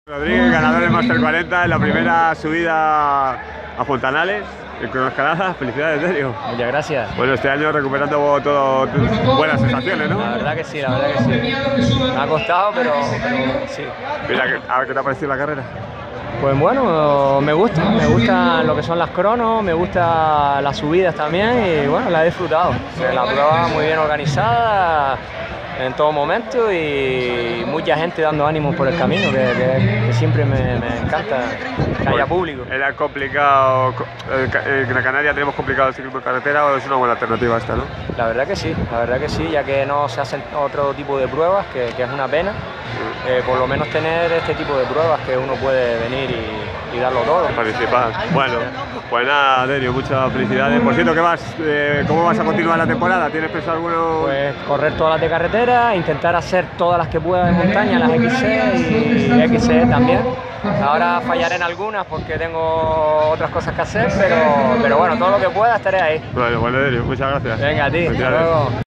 Rodríguez, ganador del Máster 40 en la primera subida a Fontanales, en cronoescalada. Felicidades, Derio. Muchas gracias. Bueno, este año recuperando todo tus buenas sensaciones, ¿no? La verdad que sí, la verdad que sí. Me ha costado, pero sí. Mira, a ver qué te ha parecido la carrera. Pues bueno, me gusta lo que son las cronos, me gusta las subidas también y bueno, la he disfrutado. La prueba muy bien organizada en todo momento y mucha gente dando ánimos por el camino, que siempre me encanta que haya público. ¿Era complicado, en la Canaria tenemos complicado el ciclismo de carretera o es una buena alternativa esta, no? La verdad que sí, ya que no se hacen otro tipo de pruebas, que es una pena. Por lo menos tener este tipo de pruebas que uno puede venir y darlo todo. Participar. Bueno, pues nada, Derio, muchas felicidades. Por cierto, ¿cómo vas a continuar la temporada? ¿Tienes pensado alguno? Pues correr todas las de carretera, intentar hacer todas las que pueda de montaña, las XC y XC también. Ahora fallaré en algunas porque tengo otras cosas que hacer, pero bueno, todo lo que pueda estaré ahí. Bueno, Derio, muchas gracias. Venga, a ti, hasta luego.